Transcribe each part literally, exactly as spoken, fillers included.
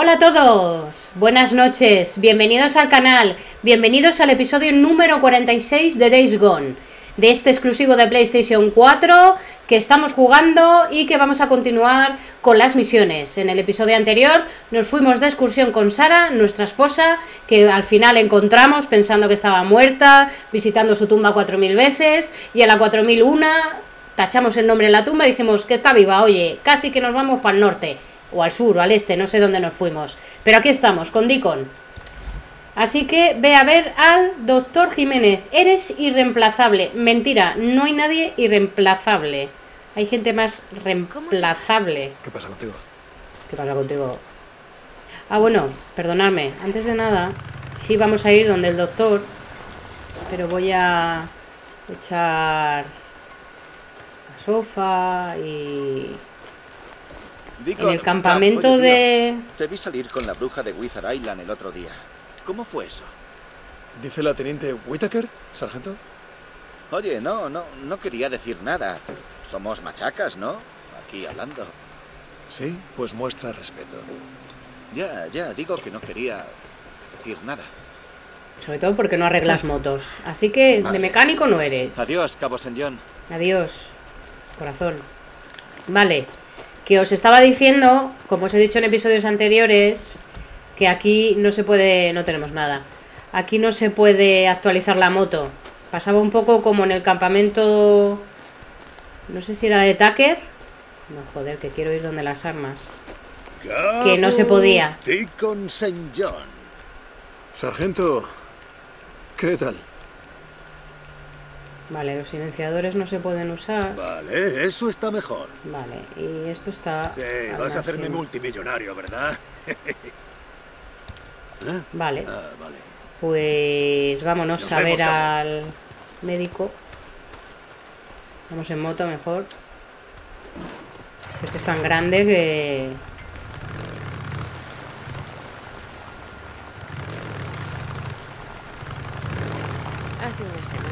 Hola a todos, buenas noches, bienvenidos al canal, bienvenidos al episodio número cuarenta y seis de Days Gone, de este exclusivo de PlayStation cuatro que estamos jugando y que vamos a continuar con las misiones. En el episodio anterior nos fuimos de excursión con Sara, nuestra esposa, que al final encontramos pensando que estaba muerta, visitando su tumba cuatro mil veces, y a la cuatro mil una tachamos el nombre en la tumba y dijimos que está viva. Oye, casi que nos vamos para el norte, o al sur, o al este, no sé dónde nos fuimos. Pero aquí estamos, con Deacon. Así que ve a ver al doctor Jiménez. Eres irreemplazable. Mentira, no hay nadie irreemplazable. Hay gente más reemplazable. ¿Qué pasa contigo? ¿Qué pasa contigo? Ah, bueno, perdonadme. Antes de nada, sí vamos a ir donde el doctor, pero voy a echar la sofá y... Deacon, en el campamento oye, de... Te vi salir con la bruja de Wizard Island el otro día. ¿Cómo fue eso? ¿Dice la teniente Whittaker, sargento? Oye, no, no, no quería decir nada. Somos machacas, ¿no? Aquí hablando. Sí, pues muestra respeto. Ya, ya, digo que no quería decir nada. Sobre todo porque no arreglas motos. Así que Vale. de mecánico no eres. Adiós, Cabo Saint John. Adiós, corazón. Vale, que os estaba diciendo, como os he dicho en episodios anteriores, que aquí no se puede... no tenemos nada. Aquí no se puede actualizar la moto. Pasaba un poco como en el campamento... no sé si era de Tucker. No, joder, que quiero ir donde las armas. Que no se podía. Deacon Saint John. Sargento, ¿qué tal? Vale, los silenciadores no se pueden usar. Vale, eso está mejor. Vale, y esto está... Sí, al vas a hacerme máximo. multimillonario, ¿verdad? ¿Eh? Vale, Ah, vale. pues vámonos Nos a ver vemos, Cabo. al médico. Vamos en moto mejor. Esto es tan grande que... Hace unas semanas.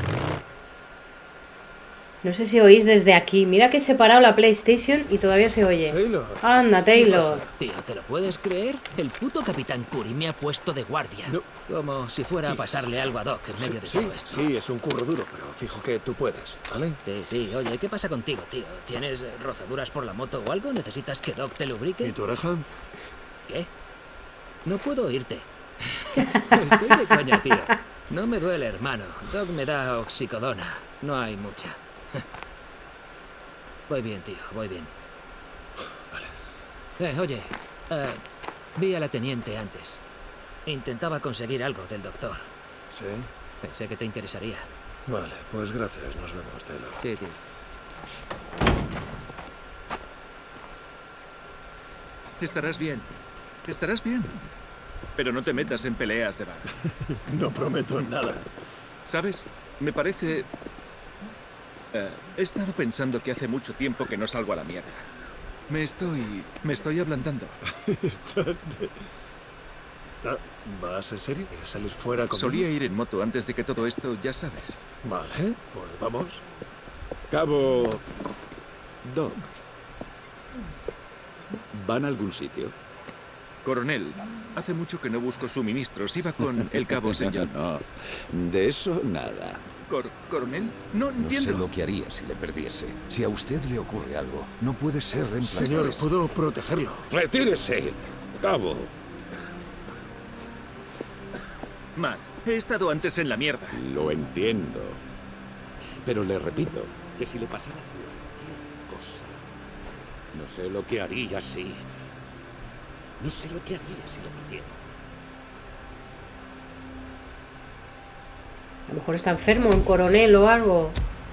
no sé si oís desde aquí. Mira que he separado la PlayStation y todavía se oye. Taylor. Anda, Taylor. Tío, ¿te lo puedes creer? El puto Capitán Curry me ha puesto de guardia. No. Como si fuera a pasarle algo a Doc en medio de Sí, todo esto. sí, es un curro duro, pero fijo que tú puedes, ¿vale? Sí, sí. Oye, ¿qué pasa contigo, tío? ¿Tienes eh, rozaduras por la moto o algo? ¿Necesitas que Doc te lubrique? ¿Y tu oreja? ¿Qué? No puedo oírte. Estoy de coña, tío. No me duele, hermano. Doc me da oxicodona. No hay mucha. Voy bien, tío, voy bien. Vale. Eh, oye, eh, vi a la teniente antes. Intentaba conseguir algo del doctor. Sí. Pensé que te interesaría. Vale, pues gracias, nos vemos, Taylor. Sí, tío. Estarás bien. Estarás bien. Pero no te metas en peleas de bar. No prometo nada. ¿Sabes? Me parece... eh, he estado pensando que hace mucho tiempo que no salgo a la mierda. Me estoy... me estoy ablandando. Estás de... Ah, ¿vas en serio? ¿Quieres salir fuera conmigo? Solía ir en moto antes de que todo esto, ya sabes. Vale, pues vamos. Cabo... Doc. ¿Van a algún sitio? Coronel, hace mucho que no busco suministros. Iba con el Cabo Saint John. No, de eso nada. Cor- ¿Coronel? No No entiendo. sé lo que haría si le perdiese. Si a usted le ocurre algo, no puede ser reemplazable. Señor, puedo protegerlo. ¡Retírese! Cabo. Matt, he estado antes en la mierda. Lo entiendo. Pero le repito que si le pasara cualquier cosa, no sé lo que haría si... No sé lo que haría si lo perdiera. A lo mejor está enfermo, un coronel o algo.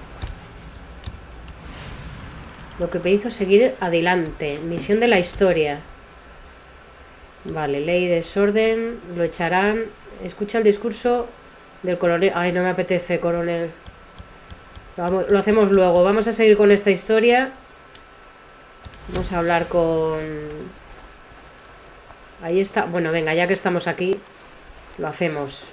Lo que me hizo seguir adelante. Misión de la historia. Vale, ley de desorden. Lo echarán. Escucha el discurso del coronel. Ay, no me apetece, coronel. Vamos, lo hacemos luego. Vamos a seguir con esta historia. Vamos a hablar con... Ahí está. Bueno, venga, ya que estamos aquí, lo hacemos.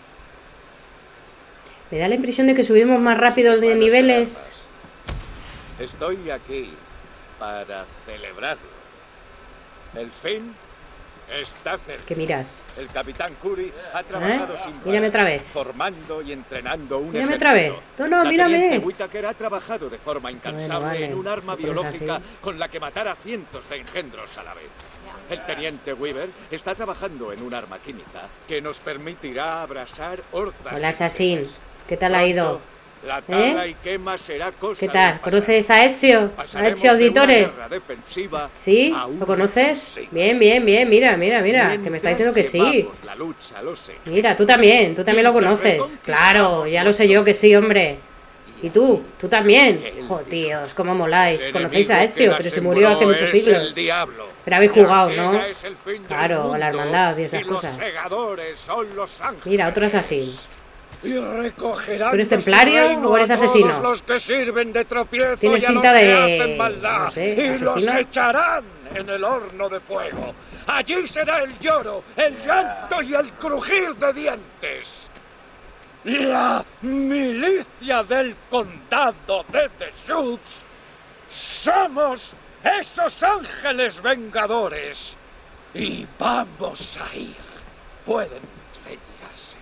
Me da la impresión de que subimos más rápido de niveles. Estoy aquí para celebrarlo. El fin está cerca. ¿Qué miras? El capitán Curry ha trabajado ¿Eh? sin parar, Mírame otra vez. formando y entrenando un Mírame ejército. otra vez. No, no, La mírame. teniente Whittaker ha trabajado de forma incansable Bueno, vale. en un arma No pones biológica así. con la que matar a cientos de engendros a la vez. El teniente Weaver está trabajando en un arma química que nos permitirá abrasar hordas. Hola, Assassin. ¿Qué tal ha ido? La tala ¿Eh? y quema será cosa ¿Qué del tal? pasado. ¿Conoces a Ezio? ¿A Pasaremos Ezio de una Auditore? guerra defensiva ¿Sí? a una ¿Lo conoces? ofensiva. Bien, bien, bien. Mira, mira, mira. Que me está diciendo que sí. Llevamos la lucha, lo sé. Mira, tú también. Tú también lo conoces. Claro, ya lo sé yo que sí, hombre. ¿Y tú? ¿Tú también? Jo, tíos, cómo moláis. El Conocéis a enemigo que Ezio, la pero se murió hace sembró muchos es el siglos. diablo. Pero habéis La jugado, siega ¿no? es el fin del Claro, a la mundo, hermandad y esas y los cosas. segadores son los ángeles. Mira, otro Assassin. Y recogerán ¿Tú eres de su templario reino o eres a asesino? todos los que sirven de tropiezo Tienes y a pinta los que de- hacen maldad, no sé, y los ¿asesino? echarán en el horno de fuego. Allí será el lloro, el llanto y el crujir de dientes. La milicia del condado de Deschutes somos esos ángeles vengadores y vamos a ir. Pueden retirarse.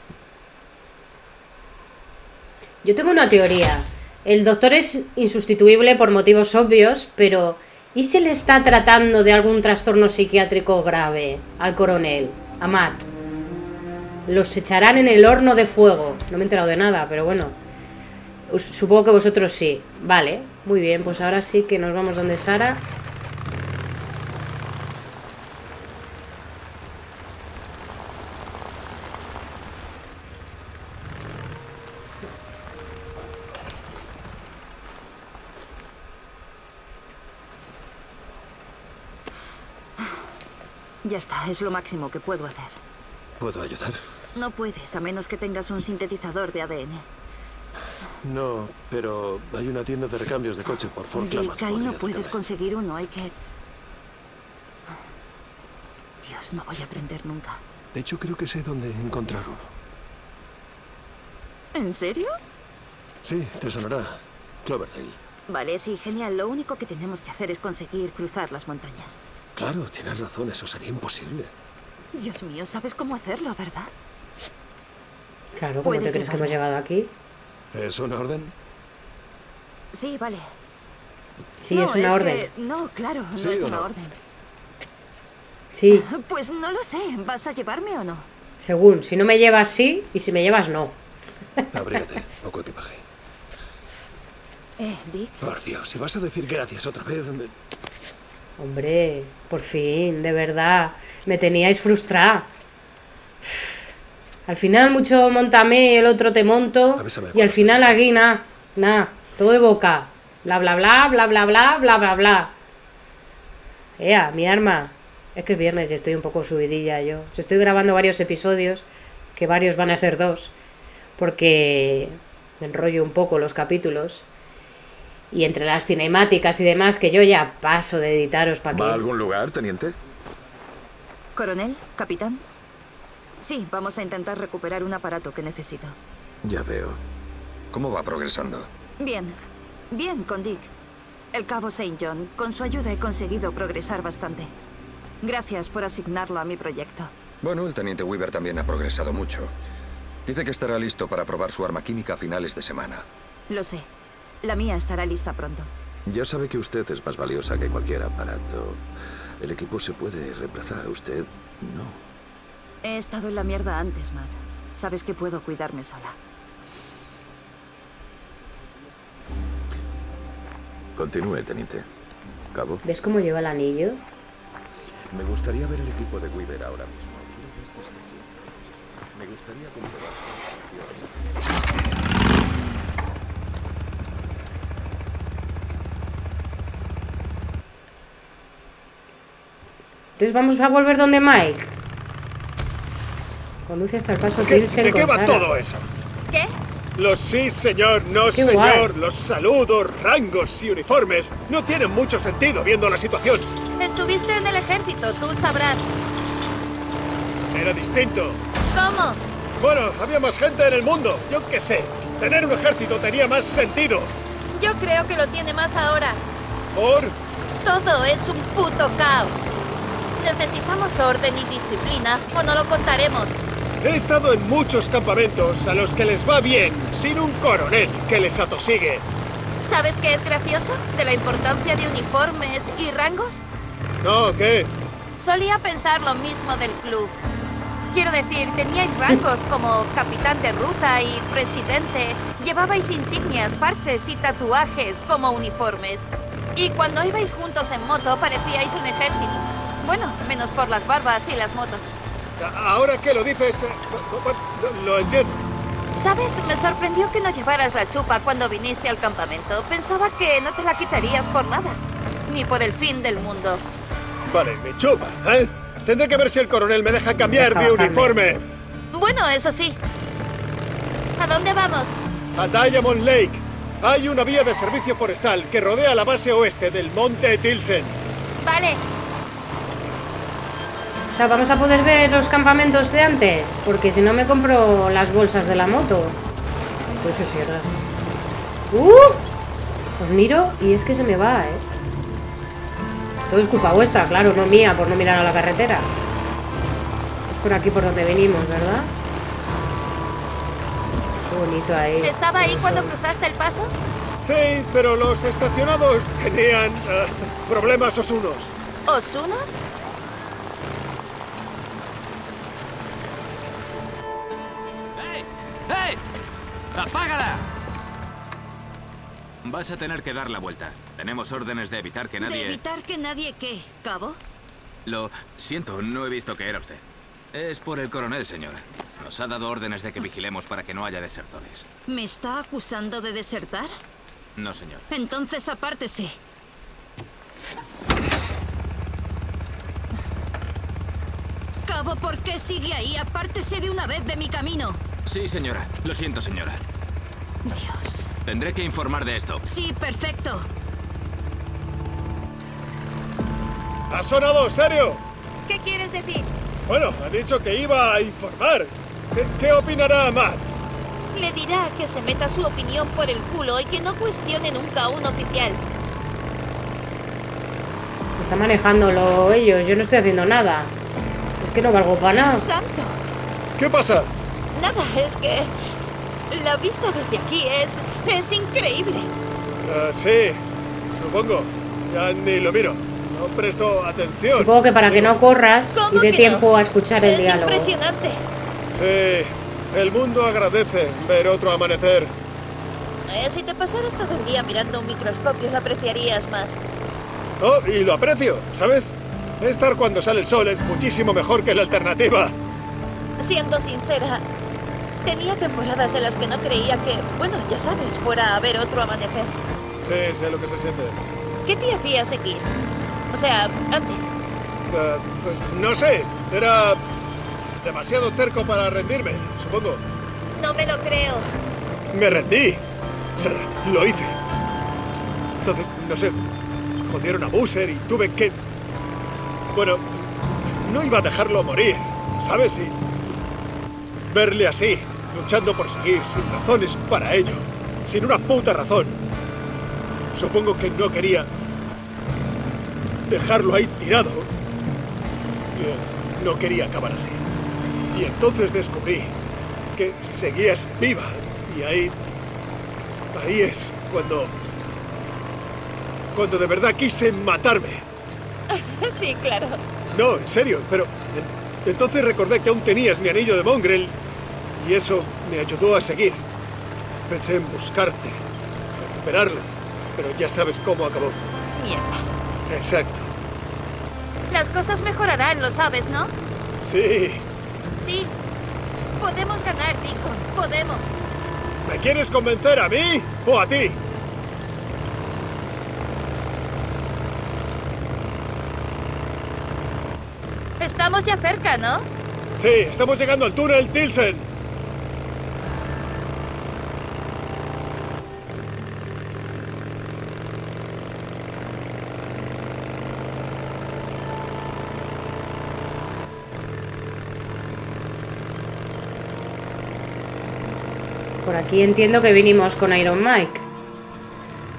Yo tengo una teoría. El doctor es insustituible por motivos obvios, pero ¿y si le está tratando de algún trastorno psiquiátrico grave al coronel, a Matt? Los echarán en el horno de fuego. No me he enterado de nada, pero bueno. Us- Supongo que vosotros sí. Vale, muy bien, pues ahora sí que nos vamos donde Sara. Ya está, es lo máximo que puedo hacer. ¿Puedo ayudar? No puedes, a menos que tengas un sintetizador de A D N. No, pero hay una tienda de recambios de coche por Fort Klamath. Dick, ahí no Podría puedes acercarme. conseguir uno, hay que... Dios, no voy a aprender nunca. De hecho, creo que sé dónde encontrar uno. ¿En serio? Sí, te sonará. Cloverdale. Vale, sí, genial. Lo único que tenemos que hacer es conseguir cruzar las montañas. Claro, tienes razón, eso sería imposible. Dios mío, sabes cómo hacerlo, ¿verdad? Claro, ¿cómo te Puedes crees que hemos llevarlo. llegado aquí? ¿Es una orden? Sí, vale. Sí, No, es una que- orden. No, claro, no ¿Sí es o una no? orden. Sí, Pues no lo sé. ¿Vas a llevarme o no? según. Si no me llevas, sí, y si me llevas, no. Abrígate, poco equipaje. Eh, Dick. Por Dios, si vas a decir gracias otra vez... me- Hombre, por fin, de verdad. Me teníais frustrada. Al final mucho montame, el otro te monto. Avísame Y al cuando final estés aquí, nada, nada, todo de boca. Bla, bla, bla, bla, bla, bla, bla, bla, bla. Ea, mi arma. Es que es viernes y estoy un poco subidilla yo. Os estoy grabando varios episodios, que varios van a ser dos, porque me enrollo un poco los capítulos. Y entre las cinemáticas y demás, que yo ya paso de editaros para ¿Va a aquí. algún lugar, teniente? ¿Coronel? ¿Capitán? Sí, vamos a intentar recuperar un aparato que necesito. Ya veo. ¿Cómo va progresando? Bien. Bien, con Dick. El cabo Saint John. Con su ayuda he conseguido progresar bastante. Gracias por asignarlo a mi proyecto. Bueno, el teniente Weaver también ha progresado mucho. Dice que estará listo para probar su arma química a finales de semana. Lo sé. La mía estará lista pronto. Ya sabe que usted es más valiosa que cualquier aparato. El equipo se puede reemplazar, usted no. He estado en la mierda antes, Matt. Sabes que puedo cuidarme sola. Continúe, teniente. Cabo. ¿Ves cómo lleva el anillo? Me gustaría ver el equipo de Weaver ahora mismo. Quiero ver la estación. Me gustaría comprobar su función. Entonces vamos a volver donde Mike. Conduce hasta el paso Es que, Pilsen ¿de qué con va Sara. todo eso? ¿Qué? Los sí, señor, no, Qué señor, guay. los saludos, rangos y uniformes no tienen mucho sentido viendo la situación. Estuviste en el ejército, tú sabrás. Era distinto. ¿Cómo? Bueno, había más gente en el mundo, yo qué sé. Tener un ejército tenía más sentido. Yo creo que lo tiene más ahora. ¿Por? Todo es un puto caos. Necesitamos orden y disciplina o no lo contaremos. He estado en muchos campamentos a los que les va bien, sin un coronel que les atosigue. ¿Sabes qué es gracioso? De la importancia de uniformes y rangos. No, ¿qué? Solía pensar lo mismo del club. Quiero decir, teníais rangos como capitán de ruta y presidente. Llevabais insignias, parches y tatuajes como uniformes. Y cuando ibais juntos en moto parecíais un ejército. Bueno, menos por las barbas y las motos. Ahora que lo dices, eh, lo, lo entiendo. ¿Sabes? Me sorprendió que no llevaras la chupa cuando viniste al campamento. Pensaba que no te la quitarías por nada. Ni por el fin del mundo. Vale, me chupa, ¿eh? Tendré que ver si el coronel me deja cambiar Deja de bajarme. uniforme. Bueno, eso sí. ¿A dónde vamos? A Diamond Lake. Hay una vía de servicio forestal que rodea la base oeste del monte Tilsen. Vale. O sea, vamos a poder ver los campamentos de antes. Porque si no me compro las bolsas de la moto. Pues eso sí, ¿verdad? ¡Uh! Os miro y es que se me va, ¿eh? Todo es culpa vuestra, claro, no mía, por no mirar a la carretera. Es por aquí por donde venimos, ¿verdad? Qué bonito ahí. ¿Estaba ahí Eso. cuando cruzaste el paso? Sí, pero los estacionados tenían eh, problemas osunos. ¿Osunos? ¡Hey! ¡Hey! ¡Apágala! Vas a tener que dar la vuelta. Tenemos órdenes de evitar que nadie... ¿De evitar que nadie qué, cabo? Lo siento, no he visto que era usted. Es por el coronel, señora. Nos ha dado órdenes de que vigilemos para que no haya desertores. ¿Me está acusando de desertar? No, señor. Entonces apártese. Cabo, ¿por qué sigue ahí? Apártese de una vez de mi camino. Sí, señora. Lo siento, señora. Dios. Tendré que informar de esto. Sí, perfecto. ¿Ha sonado serio? ¿Qué quieres decir? Bueno, ha dicho que iba a informar. ¿Qué, qué opinará Matt? Le dirá que se meta su opinión por el culo y que no cuestione nunca a un oficial. Está manejándolo ellos, yo no estoy haciendo nada. Es que no valgo para nada. ¡Santo! ¿Qué pasa? Nada, es que la vista desde aquí es... es increíble. Uh, sí, supongo. Ya ni lo miro. No presto atención. Supongo que para que no corras y ¿Cómo dé que tiempo no? a escuchar el Es diálogo. impresionante. Sí, el mundo agradece ver otro amanecer. Eh, si te pasaras todo el día mirando un microscopio, lo apreciarías más. Oh, y lo aprecio, ¿sabes? Estar cuando sale el sol es muchísimo mejor que la alternativa. Siendo sincera, tenía temporadas en las que no creía que, bueno, ya sabes, fuera a haber otro amanecer. Sí, sé lo que se siente. ¿Qué te hacía seguir? O sea, antes. Uh, pues no sé, era demasiado terco para rendirme, supongo. No me lo creo. Me rendí. Sara, lo hice. Entonces, no sé, jodieron a Boozer y tuve que... Bueno, no iba a dejarlo morir, ¿sabes? Y verle así, luchando por seguir, sin razones para ello, sin una puta razón. Supongo que no quería dejarlo ahí tirado. Yo no quería acabar así. Y entonces descubrí que seguías viva. Y ahí... Ahí es cuando... Cuando de verdad quise matarme. Sí, claro. No, en serio, pero... en- entonces recordé que aún tenías mi anillo de Mongrel. Y eso me ayudó a seguir. Pensé en buscarte, recuperarlo. Pero ya sabes cómo acabó. Mierda. Exacto. Las cosas mejorarán, lo sabes, ¿no? Sí. Sí. Podemos ganar, Deacon. Podemos. ¿Me quieres convencer a mí o a ti? Estamos ya cerca, ¿no? Sí, estamos llegando al túnel Tilsen. Por aquí entiendo que vinimos con Iron Mike.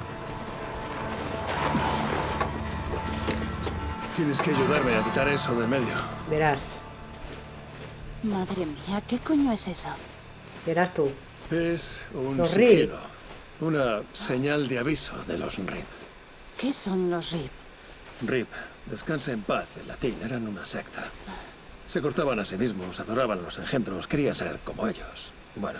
Tienes que ayudarme a quitar eso del medio. Verás. Madre mía, ¿qué coño es eso? Verás tú. Es un Los sigilo. Una señal de aviso de los R I P. ¿Qué son los R I P? R I P, descansa en paz, en latín, eran una secta. Se cortaban a sí mismos, adoraban a los engendros, quería ser como ellos. Bueno,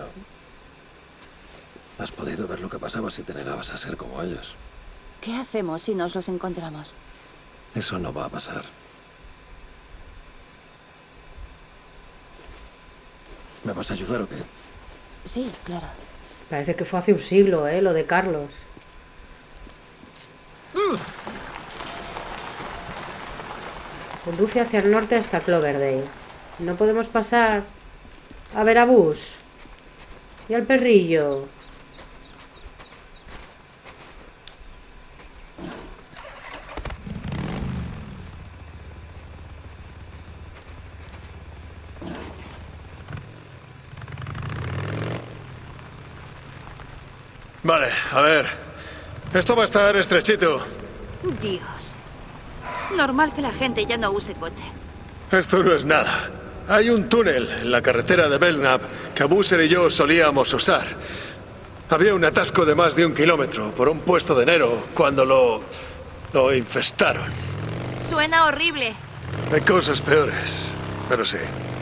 has podido ver lo que pasaba si te negabas a ser como ellos. ¿Qué hacemos si nos los encontramos? Eso no va a pasar. ¿Me vas a ayudar o qué? Sí, claro. Parece que fue hace un siglo, ¿eh? Lo de Carlos. Conduce hacia el norte hasta Cloverdale. No podemos pasar a ver a Bus y al perrillo. Vale, a ver. Esto va a estar estrechito. Dios. Normal que la gente ya no use coche. Esto no es nada. Hay un túnel en la carretera de Belknap que Boozer y yo solíamos usar. Había un atasco de más de un kilómetro por un puesto de enero cuando lo... lo infestaron. Suena horrible. Hay cosas peores, pero sí.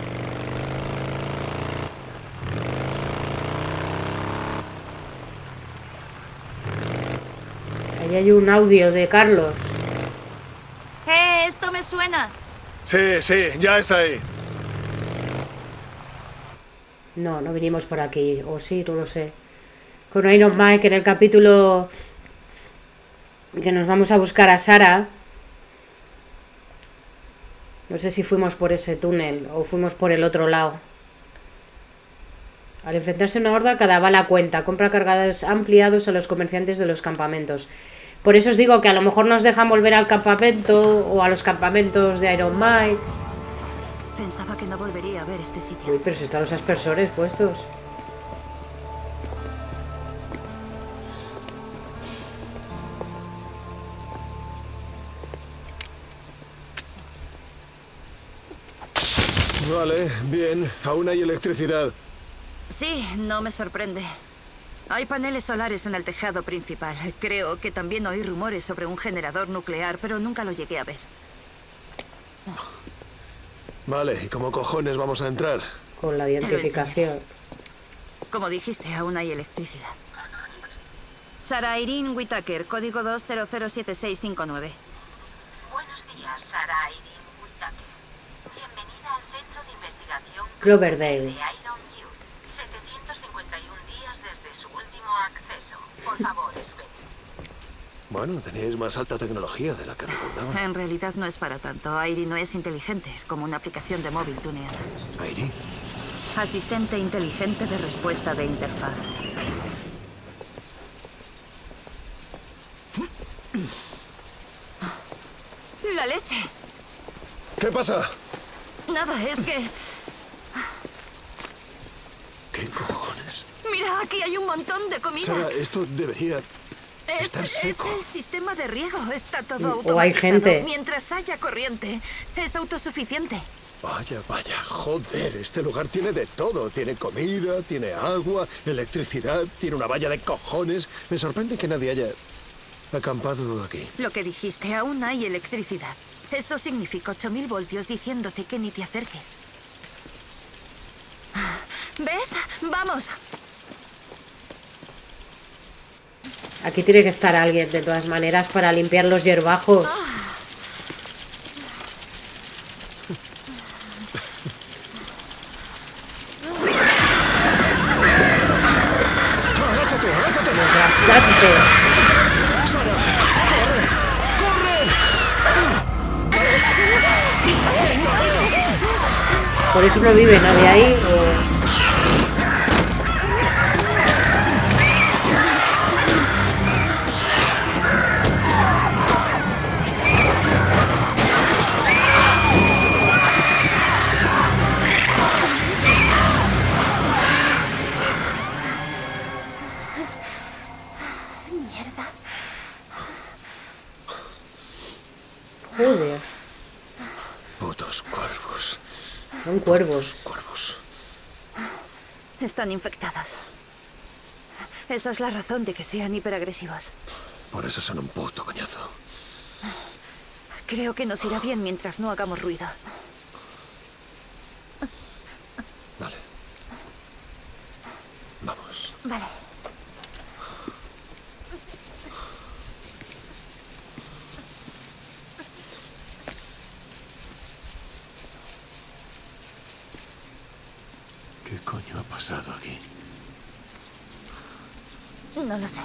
Ahí hay un audio de Carlos. ¡Eh! Esto me suena. Sí, sí, ya está ahí. No, no vinimos por aquí. O sí, no lo sé. Con Iron Mike en el capítulo que nos vamos a buscar a Sarah. No sé si fuimos por ese túnel o fuimos por el otro lado. Al enfrentarse a una horda, cada bala cuenta. Compra cargadores ampliados a los comerciantes de los campamentos. Por eso os digo que a lo mejor nos dejan volver al campamento o a los campamentos de Iron Mike. Pensaba que no volvería a ver este sitio. Uy, pero si están los aspersores puestos. Vale, bien. Aún hay electricidad. Sí, no me sorprende. Hay paneles solares en el tejado principal. Creo que también oí rumores sobre un generador nuclear, pero nunca lo llegué a ver. Vale, ¿y cómo cojones vamos a entrar? Con la identificación. Como dijiste, aún hay electricidad. Sarah Irene Whittaker, código dos cero cero siete seis cinco nueve. Buenos días, Sarah Irene Whittaker. Bienvenida al Centro de Investigación Cloverdale. de Iron View. setecientos cincuenta y un días desde su último acceso. Por favor, espere. Bueno, teníais más alta tecnología de la que recordaba. En realidad no es para tanto. Airi no es inteligente, es como una aplicación de móvil tuneada. ¿Airi? Asistente inteligente de respuesta de interfaz. ¡La leche! ¿Qué pasa? Nada, es que... ¿Qué cojones? Mira, aquí hay un montón de comida. Sara, esto debería Es, estar es seco. el sistema de riego. Está todo O automatizado. hay gente. Mientras haya corriente, es autosuficiente. Vaya, vaya, joder, este lugar tiene de todo. Tiene comida, tiene agua, electricidad, tiene una valla de cojones. Me sorprende que nadie haya acampado aquí. Lo que dijiste, aún hay electricidad. Eso significa ocho mil voltios diciéndote que ni te acerques. ¿Ves? ¡Vamos! Aquí tiene que estar alguien, de todas maneras, para limpiar los hierbajos. ¡Agáchate, agáchate! ¡Agáchate! ¡Sara! ¡Corre! Por eso no vive nadie ahí. o- Mierda. Joder. Son cuervos. Cuervos. Están infectados. Esa es la razón de que sean hiperagresivos. Por eso son un puto coñazo. Creo que nos irá bien mientras no hagamos ruido. Vale. Vamos. Vale. ¿Qué coño ha pasado aquí? No lo sé.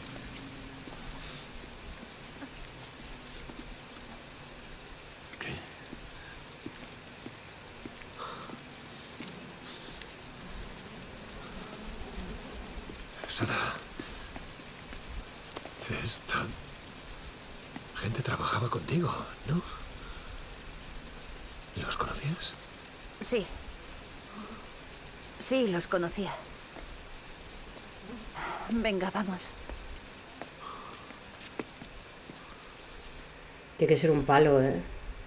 ¿Qué? Sara. Esta gente trabajaba contigo, ¿no? ¿Los conocías? Sí. Sí, los conocía. Venga, vamos. Tiene que ser un palo, ¿eh?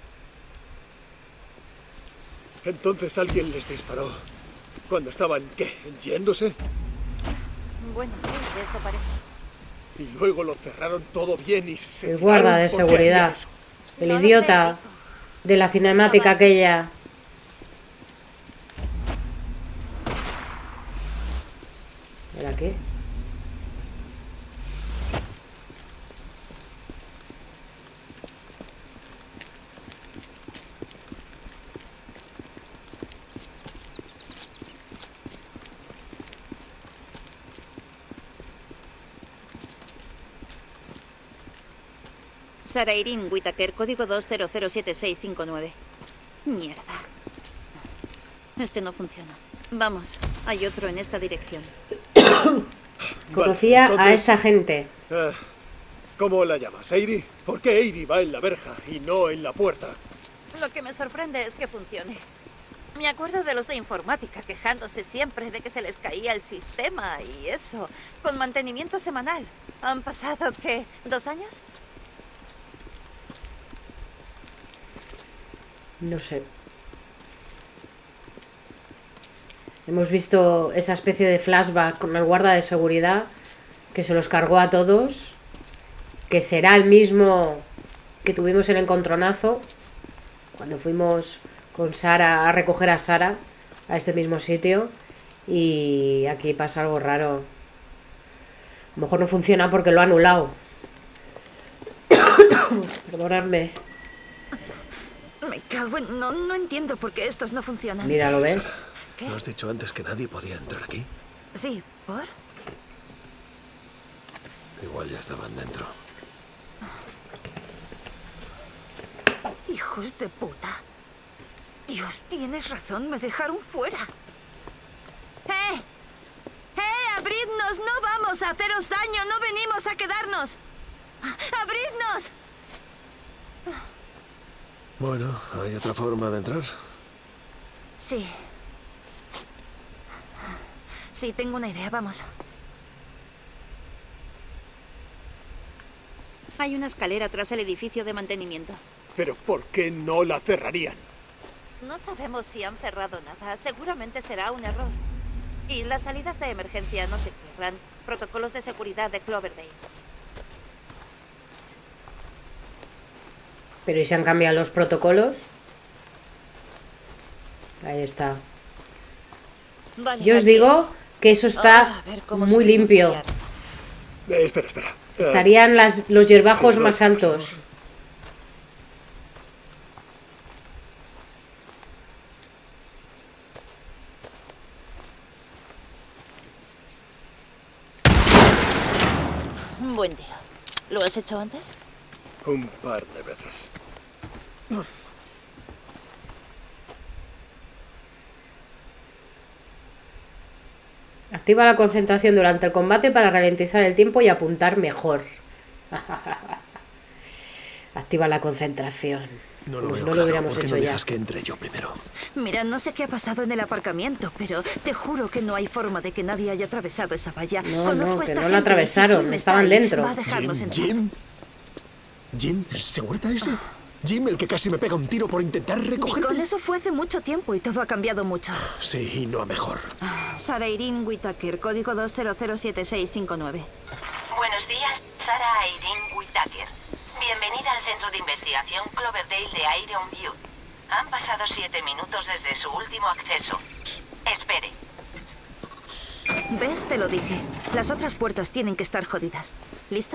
Entonces alguien les disparó. Cuando estaban, ¿qué? ¿Yéndose? Bueno, sí, eso parece. Y luego lo cerraron todo bien y se... El guarda de seguridad. El No lo idiota de la cinemática aquella. ¿Era qué? Sarah Irene Whittaker, código dos cero cero siete seis cinco nueve. Mierda. Este no funciona. Vamos, hay otro en esta dirección. Conocía Vale, a entonces, esa gente. eh, ¿Cómo la llamas? ¿Eiri? ¿Por qué Eiri va en la verja y no en la puerta? Lo que me sorprende es que funcione. Me acuerdo de los de informática quejándose siempre de que se les caía el sistema y eso, con mantenimiento semanal. ¿Han pasado, qué, dos años? No sé. Hemos visto esa especie de flashback con el guarda de seguridad que se los cargó a todos, que será el mismo que tuvimos el encontronazo cuando fuimos con Sara a recoger a Sara a este mismo sitio, y aquí pasa algo raro. A lo mejor no funciona porque lo ha anulado. Perdonadme. Me cago en... No, no entiendo por qué estos no funcionan. Mira, ¿lo ves? ¿Qué? ¿No has dicho antes que nadie podía entrar aquí? Sí, ¿por? Igual ya estaban dentro. Hijos de puta. Dios, tienes razón, me dejaron fuera. ¡Eh! ¡Eh! ¡Abridnos! ¡No vamos a haceros daño! ¡No venimos a quedarnos! ¡Abridnos! Bueno, ¿hay otra forma de entrar? Sí. Sí, tengo una idea, vamos. Hay una escalera tras el edificio de mantenimiento. ¿Pero por qué no la cerrarían? No sabemos si han cerrado nada. Seguramente será un error. Y las salidas de emergencia no se cierran. Protocolos de seguridad de Cloverdale. Pero ¿y se han cambiado los protocolos? Ahí está. Vale, Yo os digo que eso está Ahora a ver cómo muy subimos limpio. allá arriba. Eh, espera, espera. Eh, Estarían las, los hierbajos sí, no, más altos. Buen tiro. ¿Lo has hecho antes? Un par de veces. Activa la concentración durante el combate para ralentizar el tiempo y apuntar mejor. Activa la concentración. No lo Pues veo no lo claro. hubiéramos ¿Por qué hecho no ya. dejas que entre yo primero? Mira, no sé qué ha pasado en el aparcamiento, pero te juro que no hay forma de que nadie haya atravesado esa valla. No, Conozco no, a que esta no la gente, atravesaron, si Jim está estaban ahí, dentro. va a dejarnos ¿Jim? entrar. ¿Jim? ¿Jim? ¿El segurata ese? Jim, el que casi me pega un tiro por intentar recogerte. Con eso fue hace mucho tiempo y todo ha cambiado mucho. Sí, y no a mejor. Sarah Irene Whittaker, código dos cero cero siete seis cinco nueve. Buenos días, Sarah Irene Whittaker. Bienvenida al Centro de Investigación Cloverdale de Iron View. Han pasado siete minutos desde su último acceso. Espere. ¿Ves? Te lo dije. Las otras puertas tienen que estar jodidas. ¿Listo?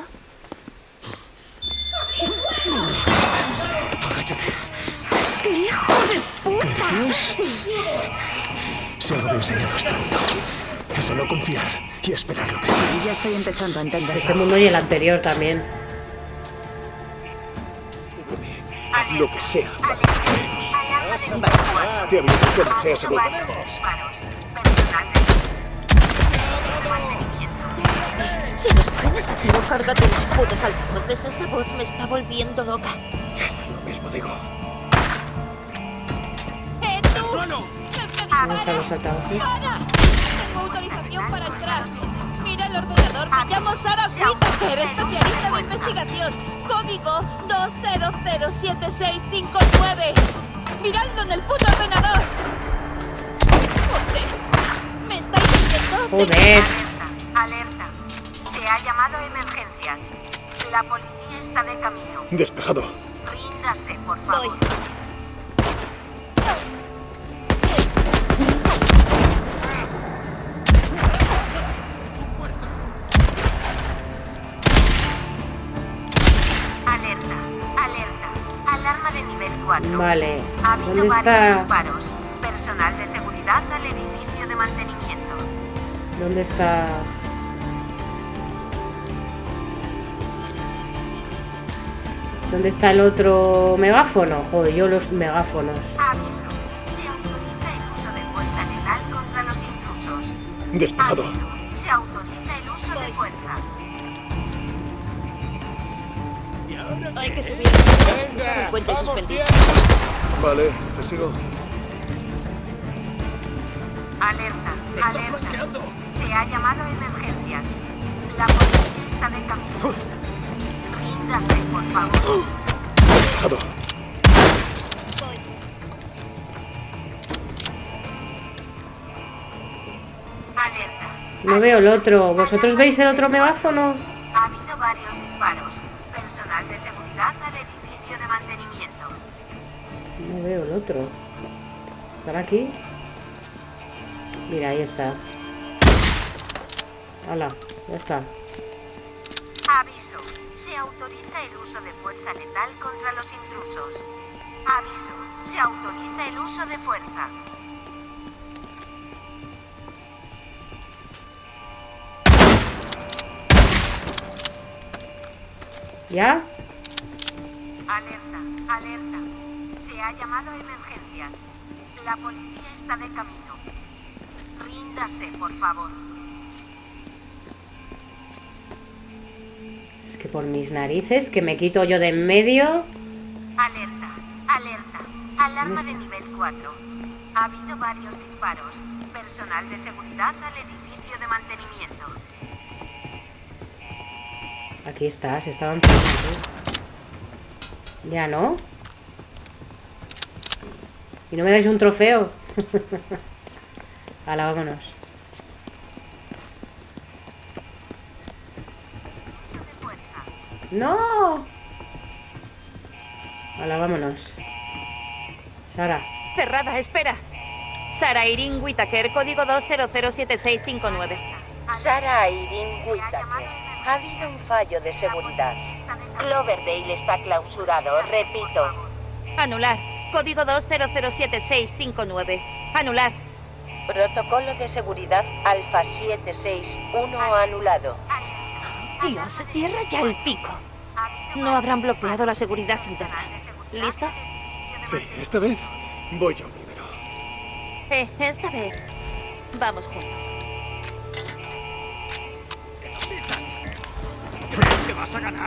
Agáchate. ¡Qué hijo de puta! ¿Crees? Sí. Si algo me ha enseñado este mundo, es a no confiar y a esperar lo peor. Sí, ya estoy empezando a entenderlo. Este mundo y el anterior también. Haz lo que sea. Te aviso cuando sea seguro. Si nos tienes a tiro, cárgate los putos altavoces. Esa voz me está volviendo loca. Lo mismo digo. ¡Eh, tú! ¿Dónde están los altavoces? ¡Para! Tengo autorización para entrar. Mira el ordenador. Me llamo Sarah Whittaker, especialista de investigación. Código dos cero cero siete seis cinco nueve. Miradlo en el puto ordenador. Joder. ¿Me estáis oyendo? Joder. Alerta. Se ha llamado emergencias. La policía está de camino. Despejado. Ríndase, por favor. Voy. Alerta, alerta. Alarma de nivel cuatro. Vale. Ha habido ¿Dónde varios está? disparos. Personal de seguridad al edificio de mantenimiento. ¿Dónde está? ¿Dónde está el otro megáfono? Joder, yo los megáfonos. Aviso. Se autoriza el uso de fuerza letal contra los intrusos. Despejado. Aviso. Se autoriza el uso de fuerza. Hay que subir. El puente suspendido. Vale, te sigo. Alerta, alerta. Se ha llamado emergencias. La policía está de camino. Ríndase, por favor. Despejado. Alerta. No veo el otro. ¿Vosotros veis el otro megáfono? Ha habido varios disparos. Personal de seguridad al edificio de mantenimiento. No veo el otro. ¿Estará aquí? Mira, ahí está. Hala, ya está. Aviso. Se autoriza el uso de fuerza letal contra los intrusos. Aviso. Se autoriza el uso de fuerza. ¿Ya? Alerta, alerta. Se ha llamado emergencias. La policía está de camino. Ríndase, por favor. Es que por mis narices, que me quito yo de en medio. Alerta, alerta. Alarma de nivel cuatro. Ha habido varios disparos. Personal de seguridad al edificio de mantenimiento. Aquí está, se estaban fijando. Ya no. Y no me dais un trofeo. Hala, vámonos. ¡No! Hala, vámonos. Sara. Cerrada, espera. Sarah Irene Whittaker, código dos cero cero siete seis cinco nueve. Sarah Irene Whittaker. Ha habido un fallo de seguridad. Cloverdale está clausurado, repito. Anular. Código dos cero cero siete seis cinco nueve. Anular. Protocolo de seguridad Alfa siete seis uno anulado. Dios, cierra ya el pico. No habrán bloqueado la seguridad interna. ¿Listo? Sí, esta vez voy yo primero. Eh, esta vez vamos juntos. ¿Crees que vas a ganar?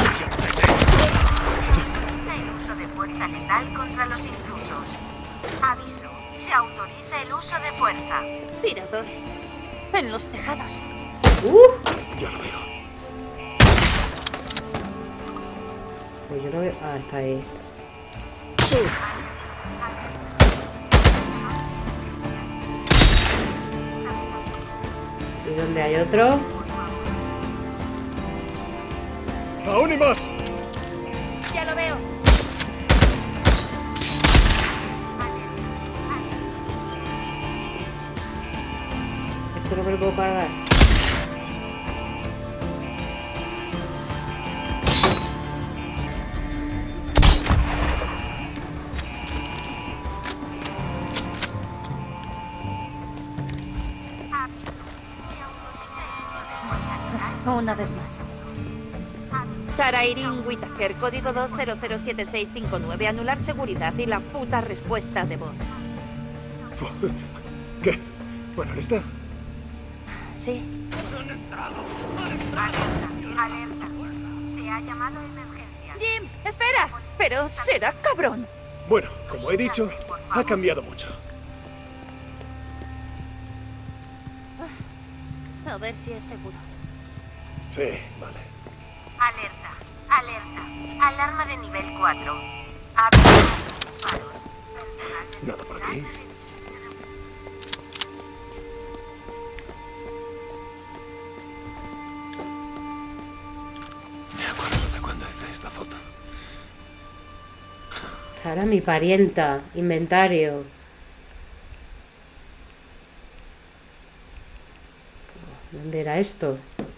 El uso de fuerza letal contra los intrusos. Aviso. Se autoriza el uso de fuerza. Tiradores. En los tejados. Uh. Ya lo veo. Pues yo no veo. Ah, está ahí. ¿Y dónde hay otro? ¡Aún y más! Ya lo veo. Esto no me lo puedo cargar. Una vez más. Sarah Irene Whittaker, código dos cero cero siete seis cinco nueve. Anular seguridad y la puta respuesta de voz. ¿Qué? Bueno, ¿lista? Sí. Alerta, alerta. Se ha llamado emergencia. Jim, espera. Pero será cabrón. Bueno, como he dicho, ha cambiado mucho. A ver si es seguro. Sí, vale. Alerta, alerta. Alarma de nivel cuatro. Ha habido disparos. Personal de Nada por aquí. Me acuerdo de cuando hice esta foto. Sara, mi parienta. Inventario. ¿Dónde era esto?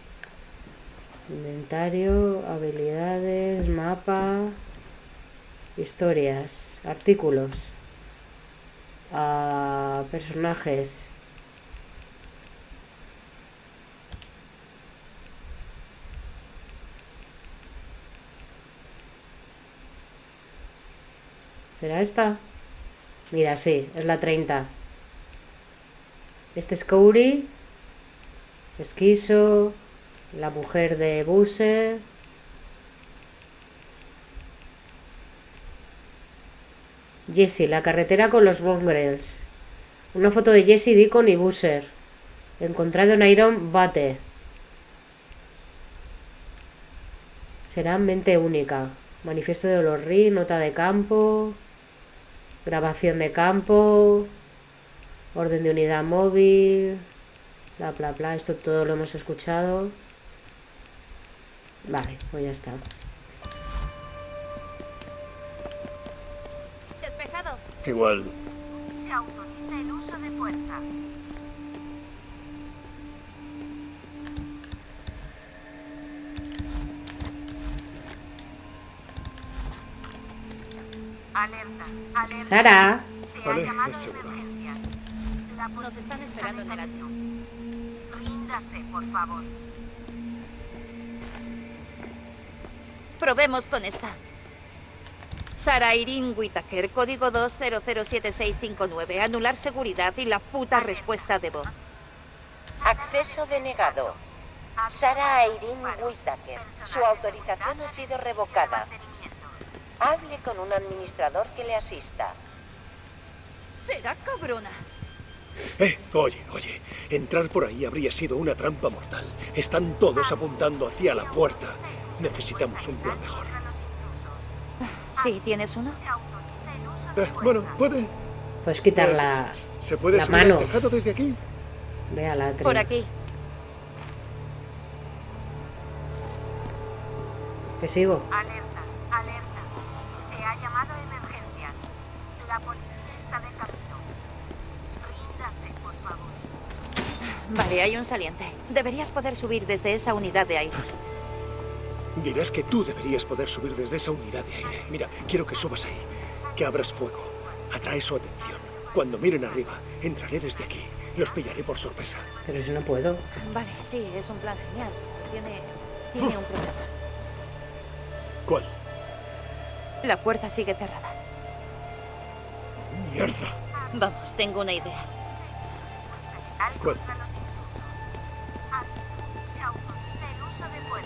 Inventario, habilidades, mapa, historias, artículos, ah, personajes. ¿Será esta? Mira, sí, es la treinta. Este es Cody, Esquizo, la mujer de Boozer. Jessie, la carretera con los mongrels. Una foto de Jessie, Deacon y Boozer. Encontrado en Iron Bate. Será mente única. Manifiesto de Olorri, nota de campo. Grabación de campo. Orden de unidad móvil. Bla, bla, bla. Esto todo lo hemos escuchado. Vale, pues ya está. Despejado. Igual. Se autoriza el uso de fuerza. Alerta, alerta. Sara. Se ha Vale, llamado es seguro. emergencias. La Nos policía están esperando en el atrio. Ríndase, por favor. Probemos con esta. Sarah Irene Whittaker, código dos cero cero siete seis cinco nueve. Anular seguridad y la puta respuesta de voz. Acceso denegado. Sarah Irene Whittaker. Su autorización ha sido revocada. Hable con un administrador que le asista. Será cabrona. Eh, oye, oye. Entrar por ahí habría sido una trampa mortal. Están todos apuntando hacia la puerta. Necesitamos un plan mejor. Sí, ¿tienes uno? Eh, bueno, puede. Puedes quitar Eh, la, ¿Se puede la subir mano. al tejado desde aquí? Ve a la atrio. Por aquí. ¿Te sigo? Alerta, alerta. Se ha llamado emergencias. La policía está de camino. Ríndase, por favor. Vale, hay un saliente. Deberías poder subir desde esa unidad de aire. Dirás que tú deberías poder subir desde esa unidad de aire. Mira, quiero que subas ahí, que abras fuego. Atrae su atención. Cuando miren arriba, entraré desde aquí. Los pillaré por sorpresa. Pero si no puedo. Vale, sí, es un plan genial. Tiene, tiene un problema. ¿Cuál? La puerta sigue cerrada. Mierda. Vamos, tengo una idea. ¿Cuál? Se autoriza el uso de fuerza.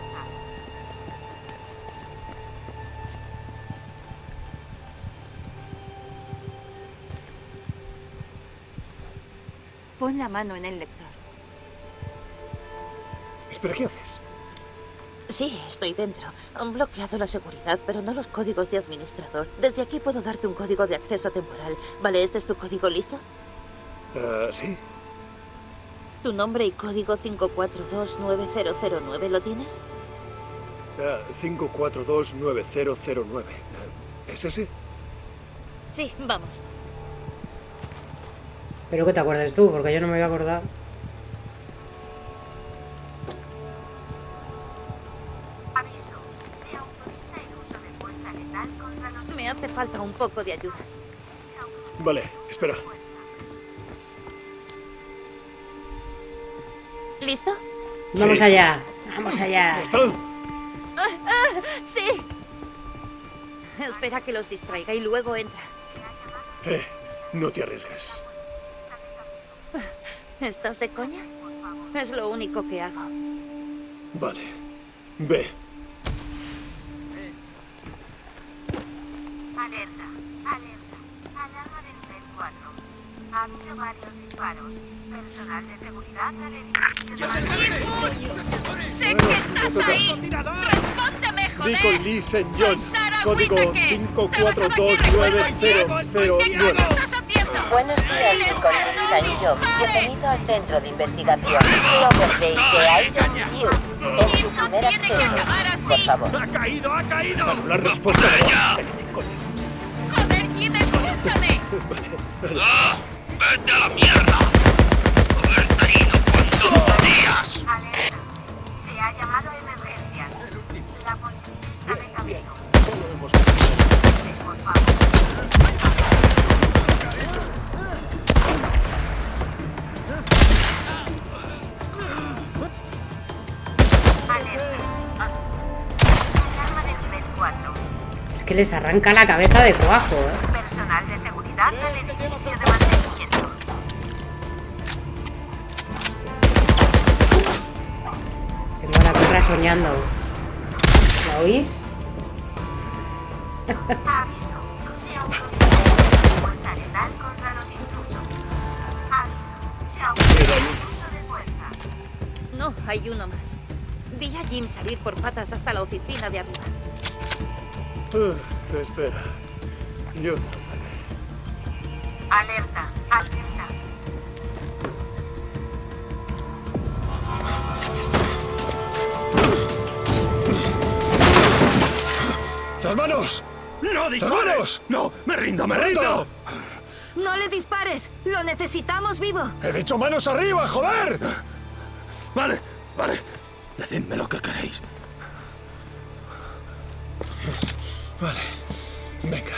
Pon la mano en el lector. Espera, ¿qué haces? Sí, estoy dentro. Han bloqueado la seguridad, pero no los códigos de administrador. Desde aquí puedo darte un código de acceso temporal. Vale, ¿este es tu código listo? Uh, sí. ¿Tu nombre y código cinco cuatro dos nueve cero cero nueve lo tienes? Uh, cinco cuatro dos nueve cero cero nueve. Uh, ¿Es ese? Sí, vamos. Pero que te acuerdes tú, porque yo no me voy a acordar. Me hace falta un poco de ayuda. Vale, espera. ¿Listo? Vamos sí. allá, vamos allá. ¿Está? Ah, ah, sí. Espera que los distraiga y luego entra. Eh, no te arriesgues. ¿Estás de coña? Es lo único que hago. Vale. Ve. Alerta, alerta. Alarma de nivel cuatro. Ha habido varios disparos. Personal de seguridad al edificio de... ¡Sé que estás ahí! ¡Respóndeme, joder! Deacon Lee Saint John, código cinco cuatro dos nueve cero cero nueve. ¿Qué estás haciendo? Buenos días, Deacon Lee Saint John. Bienvenido al centro de investigación Cloverdale de Iron View. Es su primer acceso. Por favor. ¡Ha caído, ha caído! La respuesta de ya. ¡Joder, Jim, escúchame! ¡Ah! ¡Vete a la mierda! ¡Haber caído cuando lo podías! Alerta. Se ha llamado a emergencias. La policía está de camino. Sí, por favor. Alerta. Alarma de nivel cuatro. Es que les arranca la cabeza de cuajo, ¿eh? Personal de seguridad al edificio de mantenimiento. Tengo a la perra soñando. ¿La oís? Aviso. Se autoriza fuerza letal contra los intrusos. Aviso. Se autoriza el uso de fuerza. No, hay uno más. Di a Jim salir por patas hasta la oficina de arriba. Uh, espera. Yo te lo traeré. Alerta, alerta. ¡Las manos! ¡No dispares! ¡No! ¡Me rindo, me rindo! ¡No le dispares! ¡Lo necesitamos vivo! ¡He dicho manos arriba, joder! Vale, vale. Decidme lo que queréis. Vale. Venga.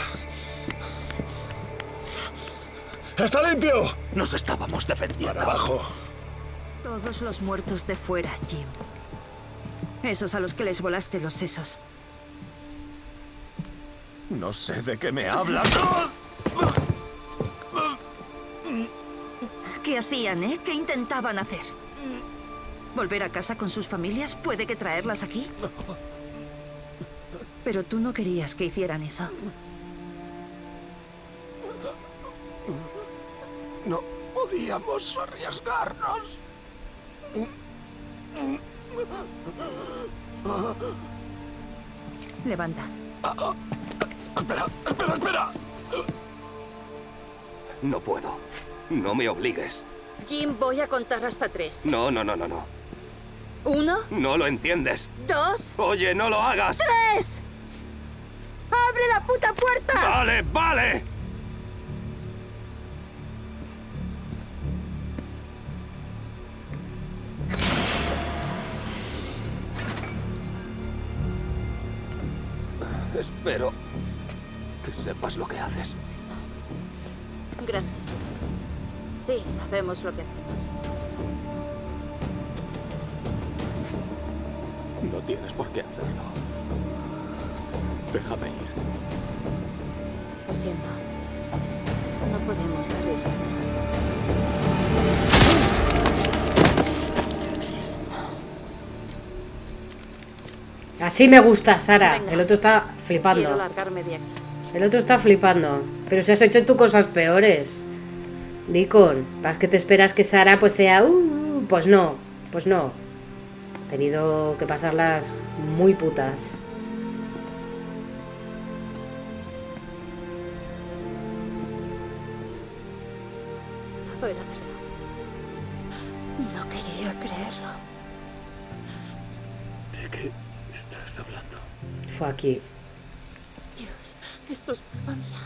¡Está limpio! Nos estábamos defendiendo. Para abajo. Todos los muertos de fuera, Jim. Esos a los que les volaste los sesos. No sé de qué me hablas. ¿Qué hacían, eh? ¿Qué intentaban hacer? ¿Volver a casa con sus familias? ¿Puede que traerlas aquí? Pero tú no querías que hicieran eso. No podíamos arriesgarnos. Levanta. Espera, espera, espera. No puedo. No me obligues. Jim, voy a contar hasta tres. No, no, no, no, no. ¿Uno? No lo entiendes. ¿Dos? Oye, no lo hagas. ¡Tres! ¡Abre la puta puerta! ¡Vale, vale! Espero que sepas lo que haces. Gracias. Sí, sabemos lo que hacemos. No tienes por qué hacerlo. Déjame ir. Lo siento. No podemos arriesgarnos. Así me gusta, Sara. Venga. El otro está flipando. Quiero largarme de aquí. El otro está flipando. Pero si has hecho tú cosas peores. Deacon, vas que te esperas que Sara pues sea... Uh, pues no, pues no. He tenido que pasarlas muy putas. Todo era verdad. No quería creerlo. ¿De qué estás hablando? Fue aquí. Dios, esto es culpa mía.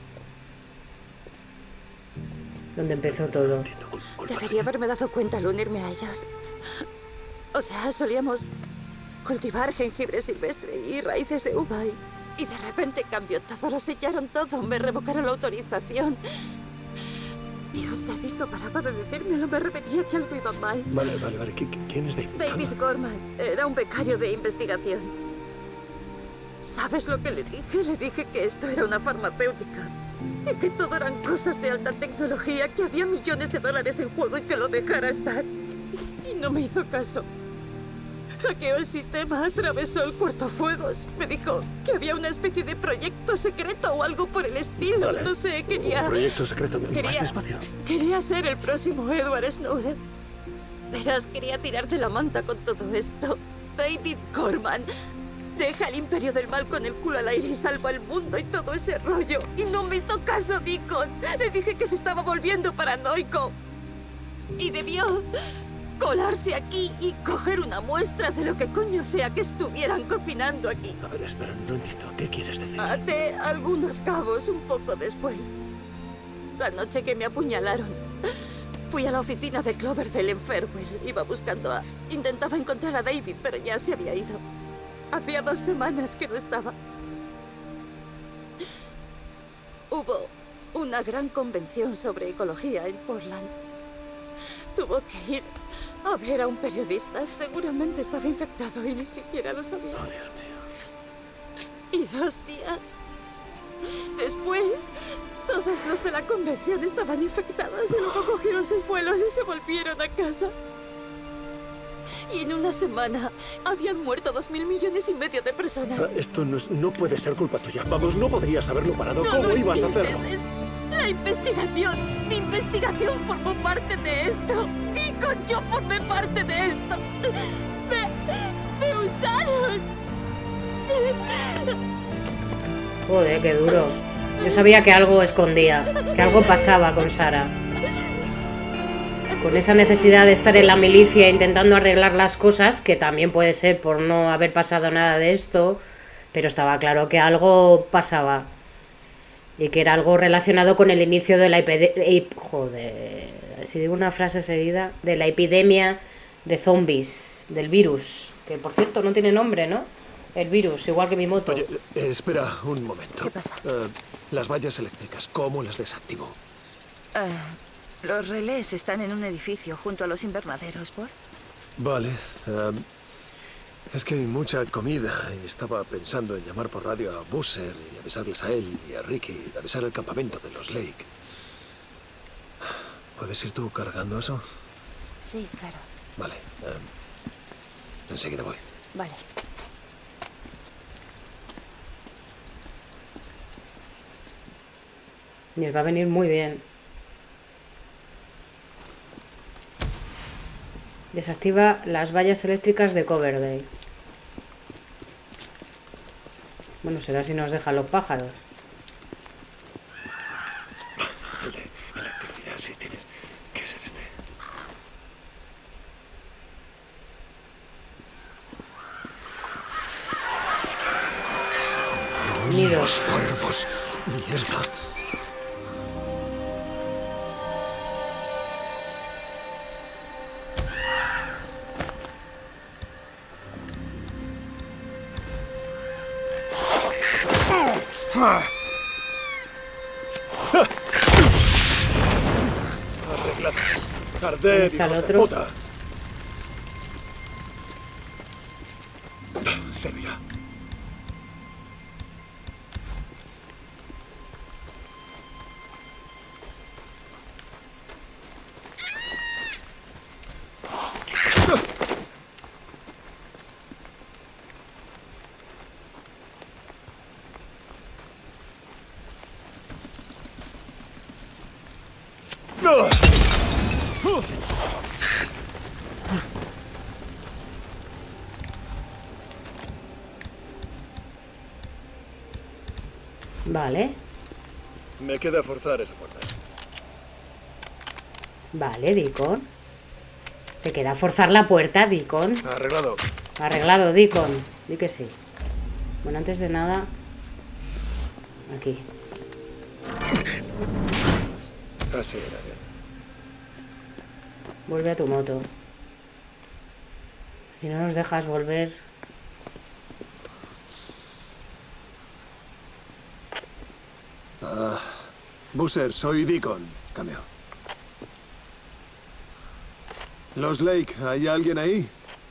Donde empezó todo. Debería haberme dado cuenta al unirme a ellos. O sea, solíamos cultivar jengibre silvestre y raíces de uva y, y de repente cambió todo, lo sellaron todo, me revocaron la autorización. Dios, David no paraba de decírmelo, me repetía que algo iba mal. Vale, vale, vale. ¿Quién es David? David Gorman era un becario de investigación. ¿Sabes lo que le dije? Le dije que esto era una farmacéutica. Y que todo eran cosas de alta tecnología, que había millones de dólares en juego y que lo dejara estar. Y no me hizo caso. Hackeó el sistema, atravesó el cortafuegos. Me dijo que había una especie de proyecto secreto o algo por el estilo. Vale. No sé, quería... Un proyecto secreto. Quería... Más despacio. Quería ser el próximo Edward Snowden. Verás, quería tirar de la manta con todo esto. David Gorman deja el imperio del mal con el culo al aire y salva al mundo y todo ese rollo. Y no me hizo caso, Deacon. Le dije que se estaba volviendo paranoico. Y debió colarse aquí y coger una muestra de lo que coño sea que estuvieran cocinando aquí. A ver, espera, no entiendo. ¿Qué quieres decir? Até algunos cabos un poco después. La noche que me apuñalaron, fui a la oficina de Cloverdale en Farewell. Iba buscando a... Intentaba encontrar a David, pero ya se había ido. Hacía dos semanas que no estaba. Hubo una gran convención sobre ecología en Portland. Tuvo que ir a ver a un periodista. Seguramente estaba infectado y ni siquiera lo sabía. Oh, Dios mío. Y dos días después, todos los de la convención estaban infectados y luego cogieron sus vuelos y se volvieron a casa. Y en una semana habían muerto dos mil millones y medio de personas. O sea, esto no, es, no puede ser culpa tuya. Vamos, no podrías haberlo parado. No ¿Cómo lo ibas a entiendes, hacerlo? es la investigación. Mi investigación formó parte de esto. Deacon, yo formé parte de esto. Me, me usaron. Joder, qué duro. Yo sabía que algo escondía, que algo pasaba con Sarah. Con esa necesidad de estar en la milicia intentando arreglar las cosas, que también puede ser por no haber pasado nada de esto, pero estaba claro que algo pasaba. Y que era algo relacionado con el inicio de la epidemia... Joder, si digo una frase seguida, de la epidemia de zombies, del virus, que por cierto no tiene nombre, ¿no? El virus, igual que mi moto. Oye, eh, espera un momento. ¿Qué pasa? Eh, las vallas eléctricas, ¿cómo las desactivo? Uh, los relés están en un edificio junto a los invernaderos, ¿por? Vale. eh, es que hay mucha comida y estaba pensando en llamar por radio a Busser y avisarles a él y a Ricky, avisar el campamento de los Lake. ¿Puedes ir tú cargando eso? Sí, claro. Vale. eh, enseguida voy. Vale. Les va a venir muy bien. Desactiva las vallas eléctricas de Coverdale. Bueno, será si nos dejan los pájaros. El de electricidad sí tiene que ser este. Nidos. Cuervos. Mierda. Arreglado. ¿Dónde Arde, está el hijos de otro? puta. Servirá. Vale. Me queda forzar esa puerta. Vale, Deacon. Te queda forzar la puerta, Deacon. Arreglado. Arreglado, Deacon. Di que sí. Bueno, antes de nada... Aquí. Así era bien. Vuelve a tu moto. Si no nos dejas volver... Ah, Boozer, soy Deacon. Cambio. Los Lake, ¿hay alguien ahí?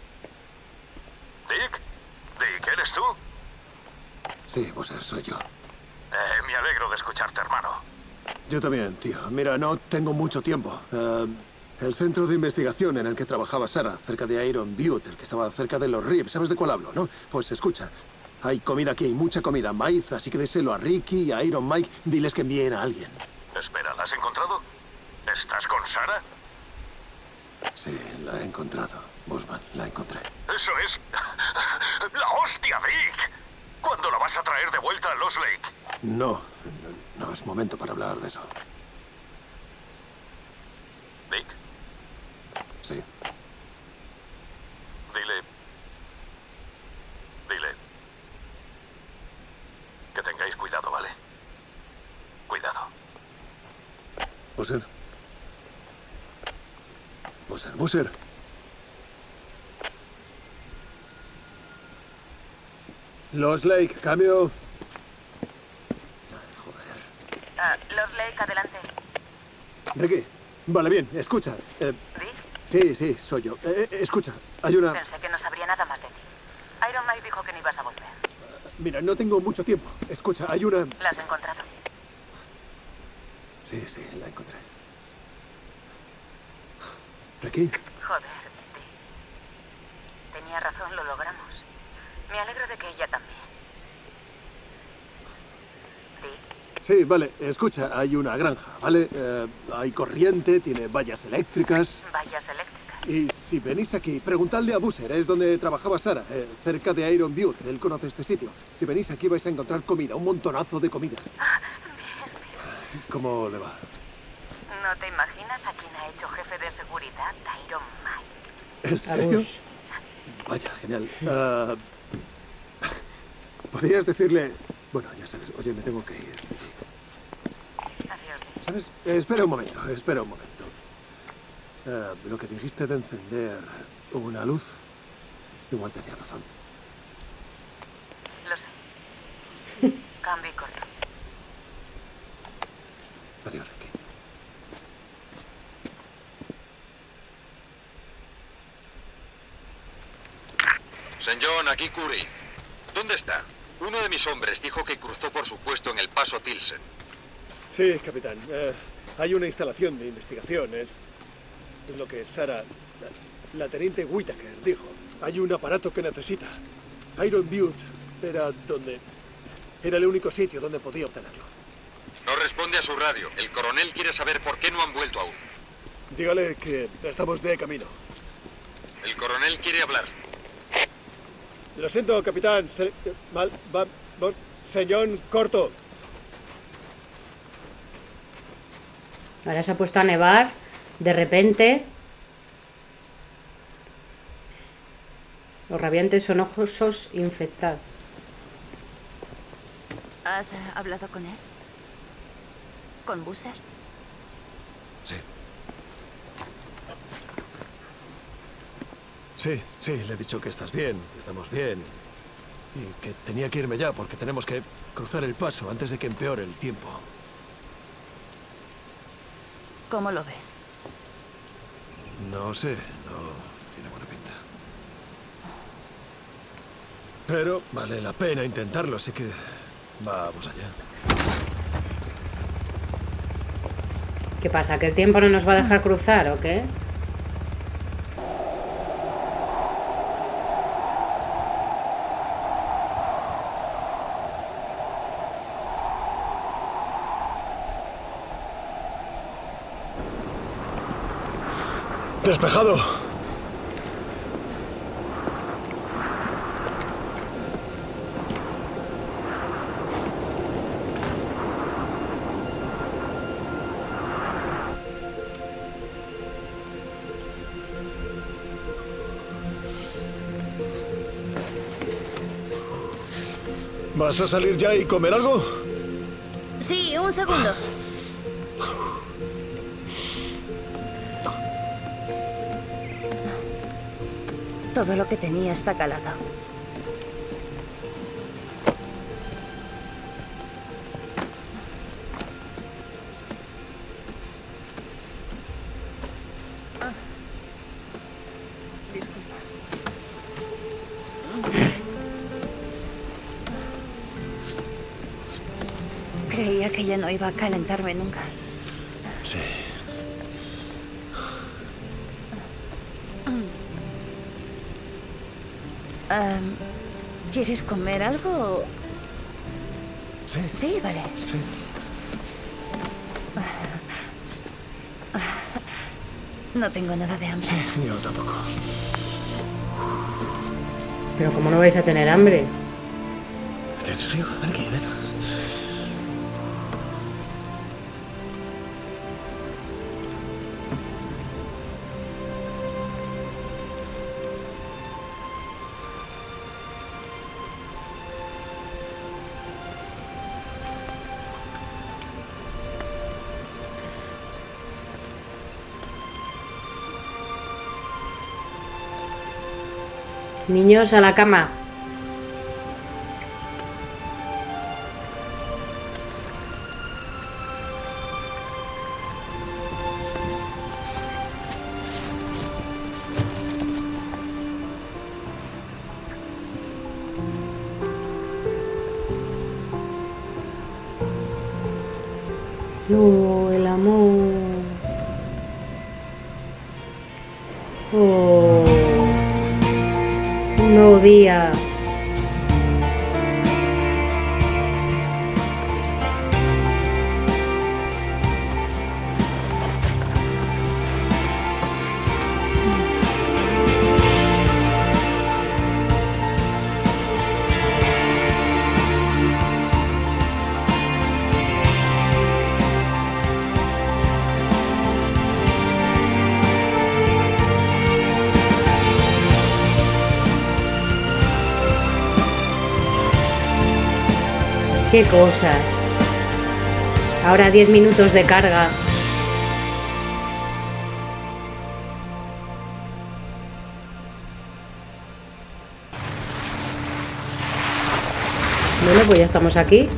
¿Dick? ¿Dick, eres tú? Sí, Boozer, soy yo. Eh, me alegro de escucharte, hermano. Yo también, tío. Mira, no tengo mucho tiempo. Uh, el centro de investigación en el que trabajaba Sarah, cerca de Iron Butte, el que estaba cerca de los Reeves. ¿Sabes de cuál hablo, no? Pues escucha. Hay comida aquí, mucha comida, maíz, así que déselo a Ricky y a Iron Mike. Diles que envíen a alguien. Espera, ¿la has encontrado? ¿Estás con Sarah? Sí, la he encontrado. Busman, la encontré. Eso es... ¡La hostia, Dick! ¿Cuándo la vas a traer de vuelta a Lost Lake? No, no es momento para hablar de eso. ¿Dick? Sí. Dile... Dile... Que tengáis cuidado, ¿vale? Cuidado. Boozer. Boozer, Boozer. Los Lake, cambio. Ah, Los Lake, adelante. Ricky, vale, bien, escucha. Eh, ¿Dick? sí, sí, soy yo. Eh, eh, escucha, hay una... Pensé que no sabría nada más de ti. Iron Mike dijo que no ibas a volver. Mira, no tengo mucho tiempo. Escucha, hay una... ¿La has encontrado? Sí, sí, la encontré. ¿Ricky? Joder, Dick. Tenía razón, lo logramos. Me alegro de que ella también. Dick. Sí, vale, escucha, hay una granja, ¿vale? Eh, hay corriente, tiene vallas eléctricas. Vallas eléctricas. Y si venís aquí, preguntadle a Boozer, es donde trabajaba Sarah, eh, cerca de Iron Butte. Él conoce este sitio. Si venís aquí vais a encontrar comida, un montonazo de comida. Ah, bien, bien. ¿Cómo le va? ¿No te imaginas a quién ha hecho jefe de seguridad Iron Mike? ¿En serio? Vaya, genial. Uh, ¿Podrías decirle...? Bueno, ya sabes, oye, me tengo que ir. Adiós, Dick. ¿Sabes? Eh, espera un momento, espera un momento. Uh, lo que dijiste de encender una luz, igual tenía razón. Lo sé. Cambio y corto. Adiós, Ricky. Saint John, aquí Curry. ¿Dónde está? Uno de mis hombres dijo que cruzó por su puesto en el paso Tilsen. Sí, capitán. Eh, hay una instalación de investigación. Es lo que Sarah, la, la teniente Whittaker, dijo. Hay un aparato que necesita. Iron Butte era donde... Era el único sitio donde podía obtenerlo. No responde a su radio. El coronel quiere saber por qué no han vuelto aún. Dígale que estamos de camino. El coronel quiere hablar. Lo siento, capitán. Se, mal, va, va, señor corto. Ahora se ha puesto a nevar. De repente. Los rabiantes son ojos infectados. ¿Has eh, hablado con él? ¿Con Boozer? Sí. Sí, sí, le he dicho que estás bien, que estamos bien. Y, y que tenía que irme ya porque tenemos que cruzar el paso antes de que empeore el tiempo. ¿Cómo lo ves? No sé, no tiene buena pinta. Pero vale la pena intentarlo, así que vamos allá. ¿Qué pasa? ¿Que el tiempo no nos va a dejar cruzar o qué? Despejado. ¿Vas a salir ya y comer algo? Sí, un segundo. Todo lo que tenía está calado. Ah. Disculpa. Creía que ya no iba a calentarme nunca. Sí. Um, ¿Quieres comer algo? Sí. Sí, vale. Sí. No tengo nada de hambre. Sí, yo tampoco. Pero ¿cómo no vais a tener hambre? ¿Tienes frío? Ven aquí, ven. Niños, a la cama. No, el amor. Oh. Un nuevo día. Qué cosas. Ahora diez minutos de carga. Bueno, pues ya estamos aquí.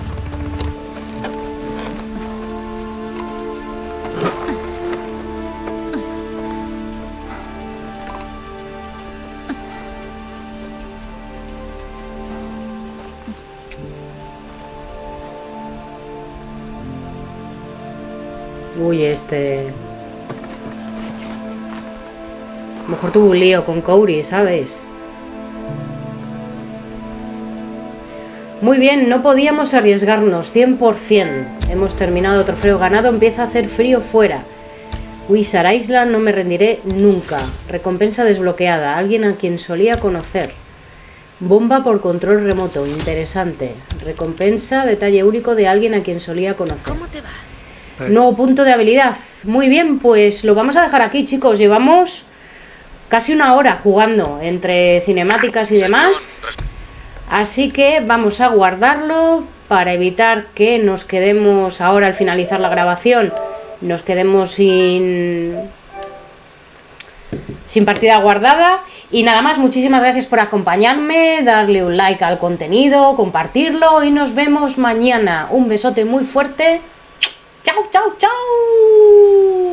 Uy, este... A lo mejor tuvo un lío con Kouri, ¿sabes? Muy bien, no podíamos arriesgarnos, cien por cien. Hemos terminado, trofeo ganado, empieza a hacer frío fuera. Wizard Island, no me rendiré nunca. Recompensa desbloqueada, alguien a quien solía conocer. Bomba por control remoto, interesante. Recompensa, detalle único de alguien a quien solía conocer. ¿Cómo te va? Nuevo punto de habilidad. Muy bien, pues lo vamos a dejar aquí, chicos. Llevamos casi una hora jugando entre cinemáticas y demás. Así que vamos a guardarlo para evitar que nos quedemos ahora al finalizar la grabación. Nos quedemos sin, sin partida guardada. Y nada más, muchísimas gracias por acompañarme. Darle un like al contenido, compartirlo y nos vemos mañana. Un besote muy fuerte. ¡Chao, chao, chao!